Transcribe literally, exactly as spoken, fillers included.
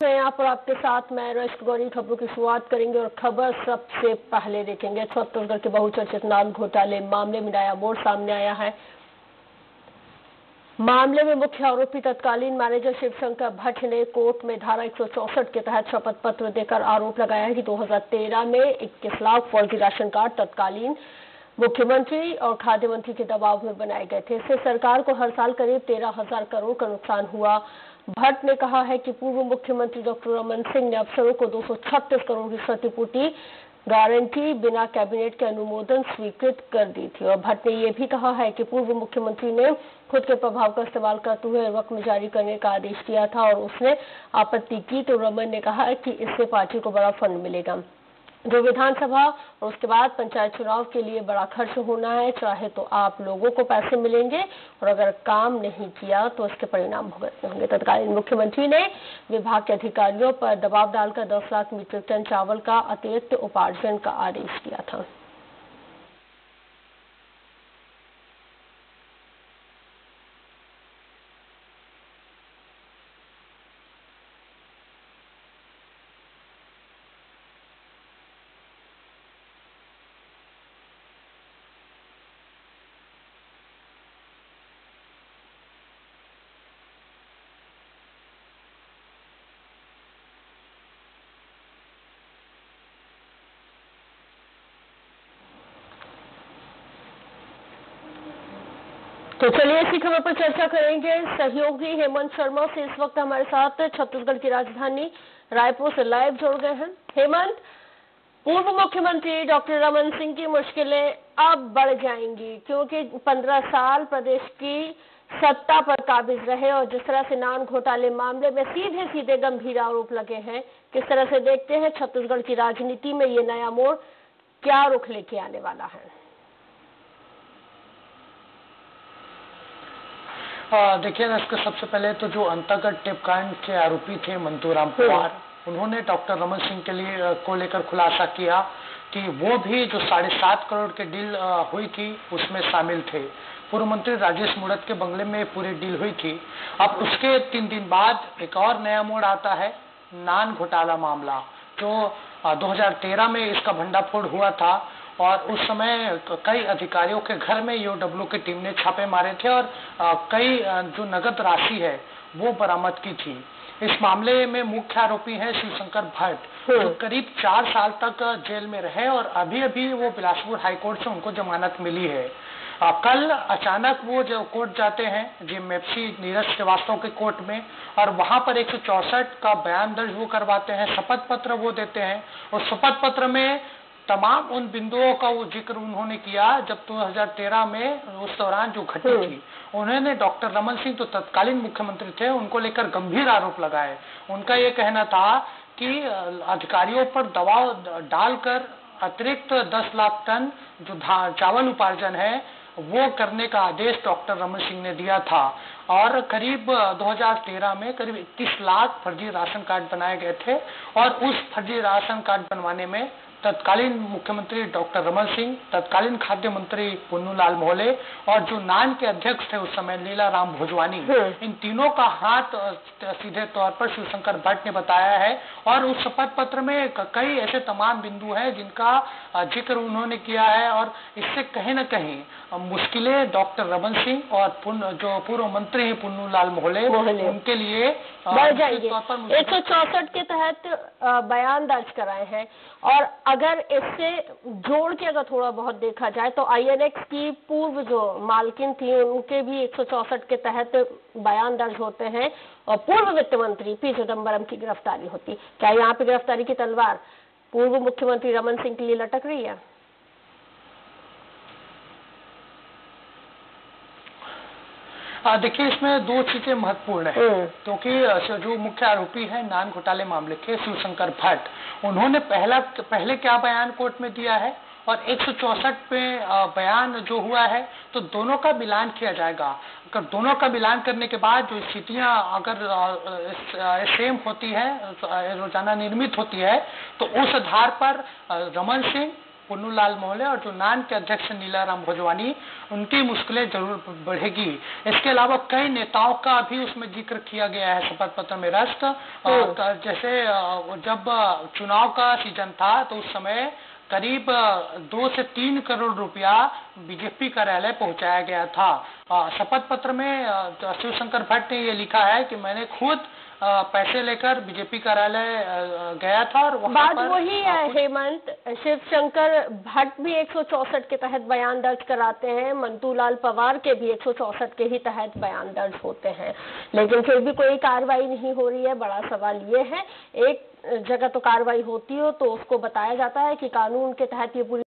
यहाँ पर आपके साथ मैं रश्क गौरी खबरों की शुरुआत करेंगे और खबर सबसे पहले देखेंगे। छत्तीसगढ़ के बहुचर्चित नान घोटाले मामले में नया मोड़ सामने आया है। मामले में मुख्य आरोपी तत्कालीन मैनेजर शिवशंकर भट्ट ने कोर्ट में धारा एक सौ चौसठ के तहत शपथ पत्र देकर आरोप लगाया है कि दो हज़ार तेरह में इक्कीस लाख फर्जी राशन कार्ड तत्कालीन मुख्यमंत्री और खाद्य मंत्री के दबाव में बनाए गए थे। इससे सरकार को हर साल करीब तेरह हजार करोड़ का नुकसान हुआ। भट्ट ने कहा है कि पूर्व मुख्यमंत्री डॉक्टर रमन सिंह ने अफसरों को दो सौ छत्तीस करोड़ की क्षतिपूर्ति गारंटी बिना कैबिनेट के अनुमोदन स्वीकृत कर दी थी। और भट्ट ने यह भी कहा है कि पूर्व मुख्यमंत्री ने खुद के प्रभाव का इस्तेमाल करते हुए रकम जारी करने का आदेश दिया था और उसने आपत्ति की तो रमन ने कहा कि इससे पार्टी को बड़ा फंड मिलेगा, जो विधानसभा और उसके बाद पंचायत चुनाव के लिए बड़ा खर्च होना है। चाहे तो आप लोगों को पैसे मिलेंगे और अगर काम नहीं किया तो इसके परिणाम भुगतने होंगे। तत्कालीन मुख्यमंत्री ने विभाग के अधिकारियों पर दबाव डालकर दस लाख मीट्रिक टन चावल का अतिरिक्त उपार्जन का आदेश दिया था। तो चलिए इसी खबर पर चर्चा करेंगे। सहयोगी हेमंत शर्मा से इस वक्त हमारे साथ छत्तीसगढ़ की राजधानी रायपुर से लाइव जुड़ गए हैं। हेमंत, पूर्व मुख्यमंत्री डॉक्टर रमन सिंह की मुश्किलें अब बढ़ जाएंगी क्योंकि पंद्रह साल प्रदेश की सत्ता पर काबिज रहे और जिस तरह से नान घोटाले मामले में सीधे सीधे गंभीर आरोप लगे हैं, किस तरह से देखते हैं छत्तीसगढ़ की राजनीति में ये नया मोड़ क्या रुख लेके आने वाला है? देखिए ना, इसके सबसे पहले तो जो अंतर्गत टिपकांड के आरोपी थे मंतूराम पवार, उन्होंने डॉक्टर रमन सिंह के लिए को लेकर खुलासा किया कि वो भी जो साढ़े सात करोड़ के डील हुई थी उसमें शामिल थे। पूर्व मंत्री राजेश मूणत के बंगले में पूरी डील हुई थी। अब उसके तीन दिन बाद एक और नया मोड़ आता है, नान घोटाला मामला, जो दो हज़ार तेरह में इसका भंडाफोड़ हुआ था और उस समय कई अधिकारियों के घर में ईओडब्ल्यू की टीम ने छापे मारे थे और कई जो नगद राशि है वो बरामद की थी। इस मामले में मुख्य आरोपी हैं शिवशंकर भट्ट, जो करीब चार साल तक जेल में रहे और अभी अभी वो बिलासपुर हाईकोर्ट से उनको जमानत मिली है। आ, कल अचानक वो जो कोर्ट जाते हैं जीएमएफसी नीरज श्रीवास्तव के कोर्ट में और वहां पर एक सौ चौसठ का बयान दर्ज वो करवाते हैं, शपथ पत्र वो देते हैं और शपथ पत्र में तमाम उन बिंदुओं का वो जिक्र उन्होंने किया जब दो हज़ार तेरह में उस दौरान जो घटना थी। उन्होंने डॉक्टर रमन सिंह तो तत्कालीन मुख्यमंत्री थे, उनको लेकर गंभीर आरोप लगाए। उनका ये कहना था कि अधिकारियों पर दबाव डालकर अतिरिक्त दस लाख टन जो चावल उपार्जन है वो करने का आदेश डॉक्टर रमन सिंह ने दिया था और करीब दो हज़ार तेरह में करीब इक्कीस लाख फर्जी राशन कार्ड बनाए गए थे और उस फर्जी राशन कार्ड बनवाने में तत्कालीन मुख्यमंत्री डॉक्टर रमन सिंह, तत्कालीन खाद्य मंत्री पुन्नूलाल मोहले और जो नान के अध्यक्ष थे उस समय लीलाराम भोजवानी, इन तीनों का हाथ सीधे तौर पर शिवशंकर भट्ट ने बताया है। और उस शपथ पत्र में कई ऐसे तमाम बिंदु हैं जिनका जिक्र उन्होंने किया है और इससे कहीं न कहीं मुश्किलें डॉक्टर रमन सिंह और जो पूर्व मंत्री पुन्नूलाल मोहले उनके लिए बढ़ जाएंगे। एक सौ चौसठ के तहत बयान दर्ज कराए हैं और अगर इससे जोड़ के अगर थोड़ा बहुत देखा जाए तो आईएनएक्स की पूर्व जो मालकिन थी उनके भी एक सौ चौसठ के तहत बयान दर्ज होते हैं और पूर्व वित्त मंत्री पी चिदम्बरम की गिरफ्तारी होती। क्या यहाँ पे गिरफ्तारी की तलवार पूर्व मुख्यमंत्री रमन सिंह के लिए लटक रही है? देखिए, इसमें दो चीजें महत्वपूर्ण है क्योंकि तो जो मुख्य आरोपी है नान घोटाले मामले के शिवशंकर भट्ट, उन्होंने पहला पहले क्या बयान कोर्ट में दिया है और एक सौ चौसठ पे बयान जो हुआ है तो दोनों का मिलान किया जाएगा। अगर दोनों का मिलान करने के बाद जो स्थितियां अगर सेम होती है, रोजाना निर्मित होती है, तो उस आधार पर रमन सिंह पुन्नूलाल मोहल्ले और जो नान के अध्यक्ष नीलाराम भोजवानी, उनकी मुश्किलें जरूर बढ़ेगी। इसके अलावा कई नेताओं का भी उसमें जिक्र किया गया है शपथ पत्र में। राष्ट्र जैसे जब चुनाव का सीजन था तो उस समय करीब दो से तीन करोड़ रुपया बीजेपी कार्यालय पहुंचाया गया था। शपथ पत्र में शिवशंकर भट्ट ने ये लिखा है कि मैंने खुद पैसे लेकर बीजेपी कार्यालय गया था और वहां बात पर वही है हेमंत, शिवशंकर भट्ट भी एक सौ चौसठ के तहत बयान दर्ज कराते हैं, मंतूलाल पवार के भी एक सौ चौसठ के ही तहत बयान दर्ज होते हैं, लेकिन फिर भी कोई कार्रवाई नहीं हो रही है। बड़ा सवाल ये है, एक जगह तो कार्रवाई होती हो तो उसको बताया जाता है कि कानून के तहत ये पूरी